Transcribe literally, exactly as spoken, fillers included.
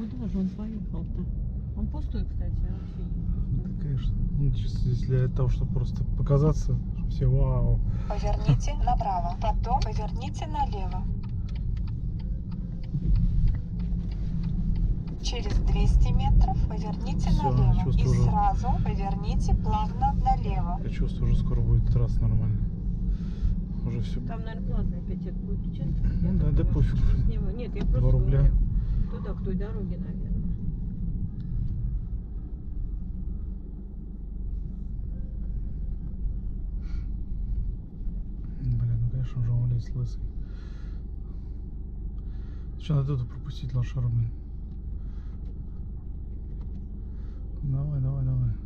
куда же он поехал-то? Он пустой, кстати, вообще не пустой. Да, конечно. Ну, чисто если для того, чтобы просто показаться, что все вау. Поверните направо, потом поверните налево. Через двести метров поверните Всё, налево и чувствую уже. сразу поверните плавно налево. Я чувствую, уже скоро будет трасса нормально. Уже все. Там, наверное, платный опять это будет участок. Ну Я да, так да думаю, пофиг. с него- Нет, я просто Два рубля. думаю, туда, к той дороге, наверное. Блин, ну конечно, уже он лезет лысый. Что надо тут пропустить лошару, блин. Давай, давай, давай.